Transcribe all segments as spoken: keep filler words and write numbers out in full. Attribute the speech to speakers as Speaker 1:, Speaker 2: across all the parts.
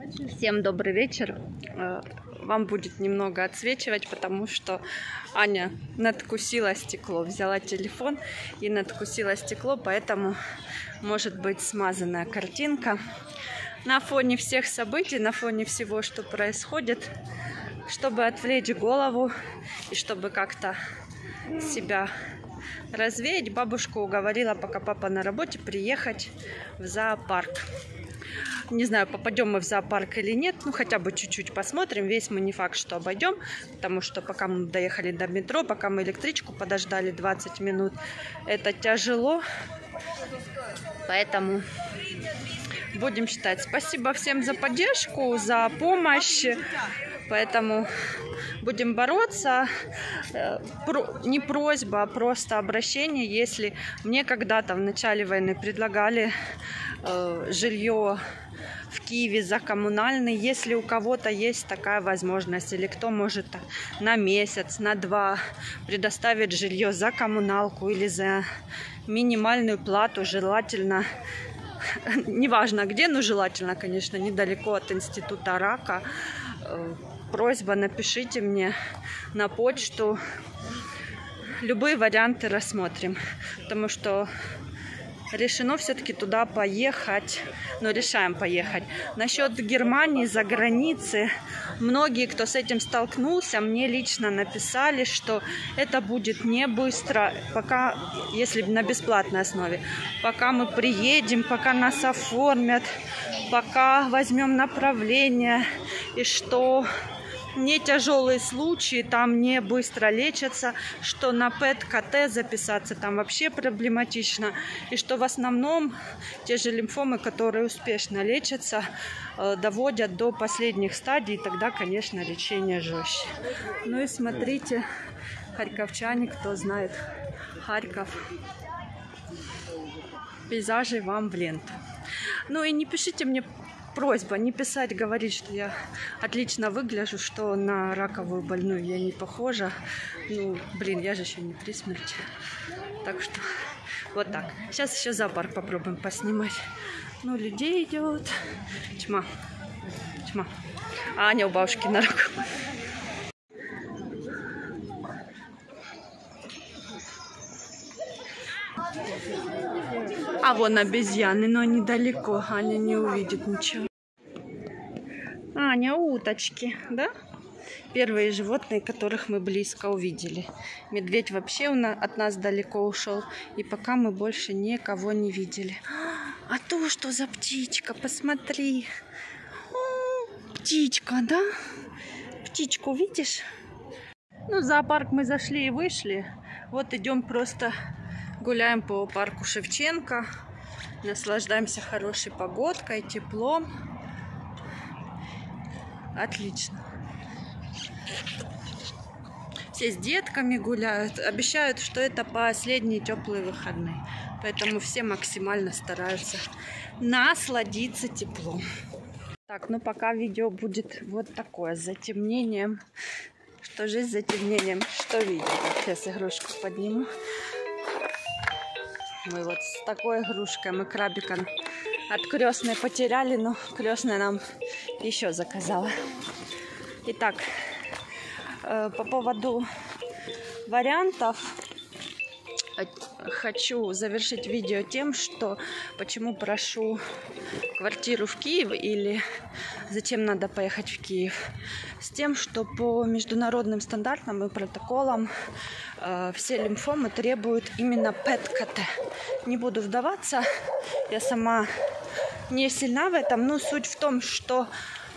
Speaker 1: Всем добрый вечер. Вам будет немного отсвечивать, потому что Аня надкусила стекло, взяла телефон и надкусила стекло, поэтому может быть смазанная картинка. На фоне всех событий, на фоне всего, что происходит, чтобы отвлечь голову и чтобы как-то себя развеять, бабушку уговорила, пока папа на работе, приехать в зоопарк. Не знаю, попадем мы в зоопарк или нет, ну хотя бы чуть-чуть посмотрим. Весь мы не факт, что обойдем, потому что пока мы доехали до метро, пока мы электричку подождали двадцать минут, это тяжело. Поэтому будем считать. Спасибо всем за поддержку, за помощь. Поэтому будем бороться. Не просьба, а просто обращение. Если мне когда-то в начале войны предлагали э, жилье в Киеве за коммунальный, если у кого-то есть такая возможность, или кто может на месяц, на два предоставить жилье за коммуналку или за минимальную плату, желательно, неважно где, но желательно, конечно, недалеко от института рака. Просьба, напишите мне на почту. Любые варианты рассмотрим, потому что решено все-таки туда поехать. Но решаем поехать. Насчет Германии, за границы, многие, кто с этим столкнулся, мне лично написали, что это будет не быстро, пока, если на бесплатной основе, пока мы приедем, пока нас оформят, пока возьмем направление, и что не тяжелые случаи там не быстро лечатся, что на ПЭТ-КТ записаться там вообще проблематично, и что в основном те же лимфомы, которые успешно лечатся, доводят до последних стадий, и тогда, конечно, лечение жестче. Ну и смотрите, харьковчане, кто знает Харьков, пейзажи вам в ленту. Ну и не пишите мне, просьба не писать, говорить, что я отлично выгляжу, что на раковую больную я не похожа. Ну, блин, я же еще не при смерти. Так что вот так. Сейчас еще зоопарк попробуем поснимать. Ну, людей идет. Тьма. Тьма. А Аня у бабушки на руку. А вон обезьяны, но они далеко, Аня не увидит ничего. Аня, уточки, да? Первые животные, которых мы близко увидели. Медведь вообще от нас далеко ушел, и пока мы больше никого не видели. А то что за птичка, посмотри. О, птичка, да? Птичку видишь? Ну, в зоопарк мы зашли и вышли. Вот идем просто... Гуляем по парку Шевченко, наслаждаемся хорошей погодкой, теплом. Отлично. Все с детками гуляют. Обещают, что это последние теплые выходные. Поэтому все максимально стараются насладиться теплом. Так, ну пока видео будет вот такое, с затемнением. Что же с затемнением? Что видите? Сейчас игрушку подниму. Мы вот с такой игрушкой, мы крабика от крестной потеряли, но крестная нам еще заказала. Итак, по поводу вариантов хочу завершить видео тем, что почему прошу квартиру в Киев или зачем надо поехать в Киев. С тем, что по международным стандартам и протоколам э, все лимфомы требуют именно ПЭТ-КТ. Не буду вдаваться, я сама не сильна в этом, но суть в том, что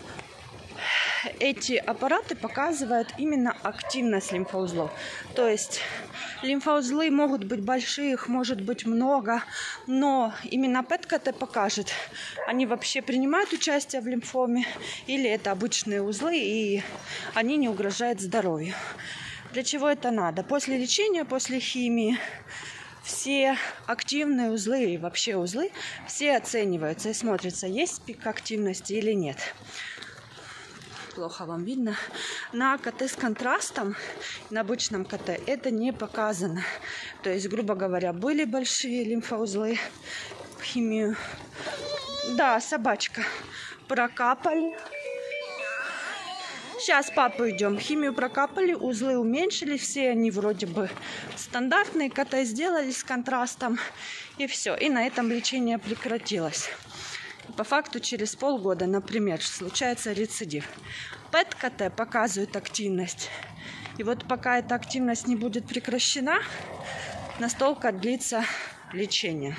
Speaker 1: эти аппараты показывают именно активность лимфоузлов. То есть лимфоузлы могут быть большие, их может быть много, но именно ПЭТ-КТ покажет, они вообще принимают участие в лимфоме или это обычные узлы и они не угрожают здоровью. Для чего это надо? После лечения, после химии все активные узлы и вообще узлы все оцениваются и смотрится, есть пик активности или нет. Плохо вам видно. На КТ с контрастом, на обычном КТ, это не показано. То есть, грубо говоря, были большие лимфоузлы, химию. Да, собачка. прокапали. Сейчас папу идем. Химию прокапали, узлы уменьшили. Все они вроде бы стандартные. КТ сделали с контрастом. И все. И на этом лечение прекратилось. По факту через полгода, например, случается рецидив. ПЭТ-КТ показывает активность. И вот пока эта активность не будет прекращена, настолько длится лечение.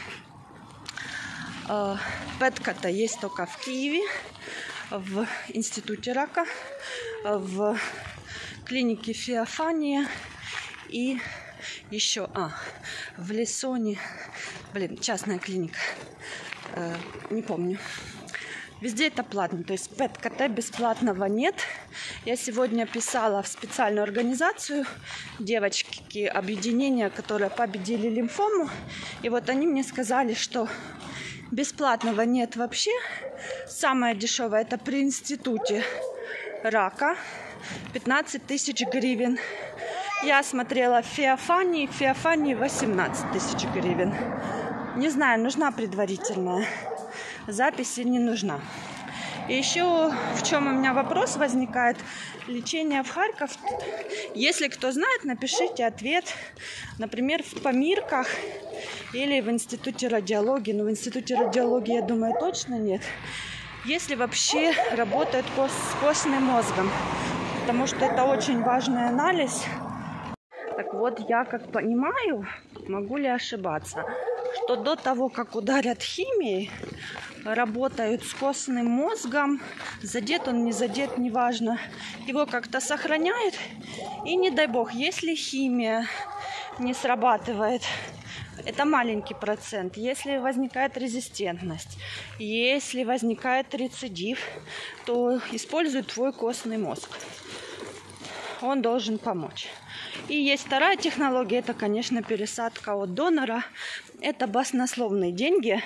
Speaker 1: ПЭТ-КТ есть только в Киеве, в институте рака, в клинике Феофания и еще а, в Лессоне, блин, частная клиника, э, не помню. Везде это платно, то есть ПЭТ-КТ бесплатного нет. Я сегодня писала в специальную организацию, девочки, объединения, которые победили лимфому. И вот они мне сказали, что бесплатного нет вообще. Самое дешевое это при институте рака, пятнадцать тысяч гривен. Я смотрела в Феофании, в Феофании восемнадцать тысяч гривен. Не знаю, нужна предварительная запись или не нужна. И еще в чем у меня вопрос возникает. Лечение в Харьков. Если кто знает, напишите ответ. Например, в Помирках или в институте радиологии. Но в институте радиологии, я думаю, точно нет. Если вообще работает кос с костным мозгом. Потому что это очень важный анализ. Так вот, я как понимаю, могу ли ошибаться, что до того, как ударят химией, работают с костным мозгом, задет он, не задет, неважно, его как-то сохраняют, и не дай бог, если химия не срабатывает, это маленький процент, если возникает резистентность, если возникает рецидив, то используют твой костный мозг, он должен помочь. И есть вторая технология, это, конечно, пересадка от донора. Это баснословные деньги.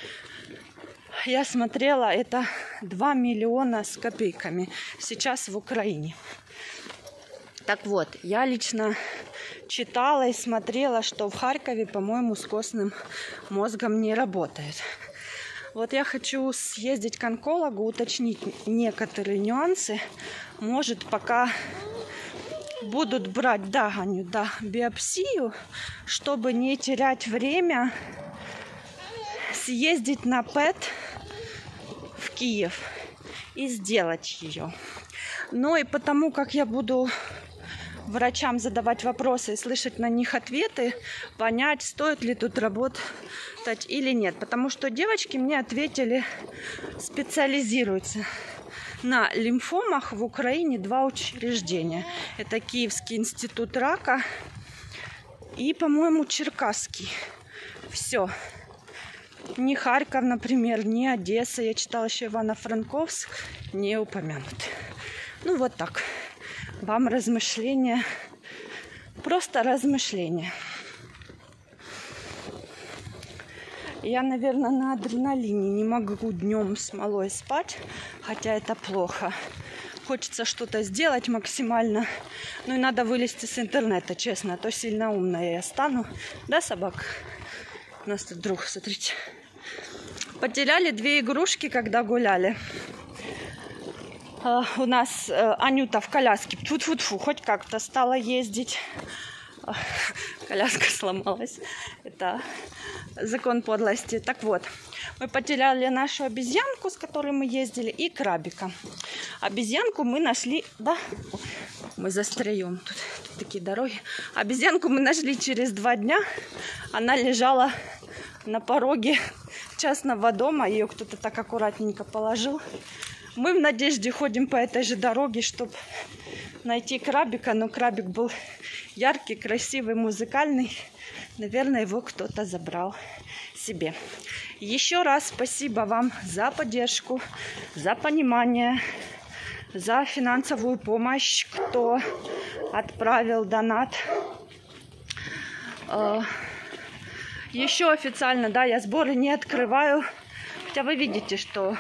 Speaker 1: Я смотрела, это два миллиона с копейками сейчас в Украине. Так вот, я лично читала и смотрела, что в Харькове, по-моему, с костным мозгом не работает. Вот я хочу съездить к онкологу, уточнить некоторые нюансы. Может, пока будут брать, да, Аню, да, биопсию, чтобы не терять время, съездить на ПЭТ в Киев и сделать ее. Но и потому, как я буду врачам задавать вопросы и слышать на них ответы, понять, стоит ли тут работать или нет. Потому что девочки мне ответили, специализируются на лимфомах в Украине два учреждения. Это Киевский институт рака и, по-моему, Черкасский. Все. Ни Харьков, например, ни Одесса. Я читала еще Ивано-Франковск. Не упомянут. Ну, вот так. Вам размышления. Просто размышления. Я, наверное, на адреналине не могу днем смолой спать, хотя это плохо. Хочется что-то сделать максимально. Ну и надо вылезти с интернета, честно, а то сильно умная я стану. Да, собак? У нас тут друг, смотрите. Потеряли две игрушки, когда гуляли. Uh, у нас uh, Анюта в коляске. Тьфу-тьфу-тьфу, хоть как-то стала ездить. Uh, коляска сломалась. Это закон подлости. Так вот, мы потеряли нашу обезьянку, с которой мы ездили, и крабика. Обезьянку мы нашли... Да, мы застроем. Тут, тут такие дороги. Обезьянку мы нашли через два дня. Она лежала на пороге частного дома. Ее кто-то так аккуратненько положил. Мы в надежде ходим по этой же дороге, чтобы найти крабика. Но крабик был яркий, красивый, музыкальный. Наверное, его кто-то забрал себе. Еще раз спасибо вам за поддержку, за понимание, за финансовую помощь, кто отправил донат. Еще официально, да, я сборы не открываю. Хотя вы видите, что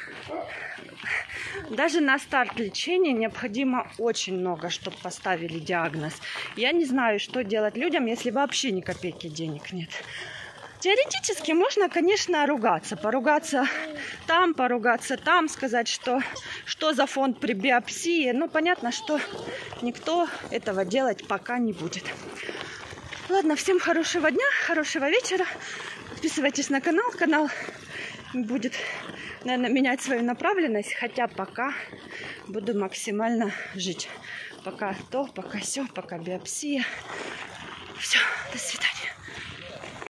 Speaker 1: даже на старт лечения необходимо очень много, чтобы поставили диагноз. Я не знаю, что делать людям, если вообще ни копейки денег нет. Теоретически можно, конечно, ругаться. Поругаться там, поругаться там, сказать, что, что за фонд при биопсии. Ну, понятно, что никто этого делать пока не будет. Ладно, всем хорошего дня, хорошего вечера. Подписывайтесь на канал. Канал будет, наверное, менять свою направленность. Хотя пока буду максимально жить. Пока то, пока сё, пока биопсия. Все, до свидания.